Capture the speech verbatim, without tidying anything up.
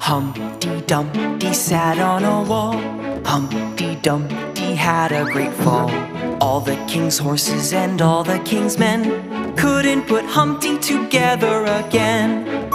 Humpty Dumpty sat on a wall. Humpty Dumpty had a great fall. All the king's horses and all the king's men couldn't put Humpty together again.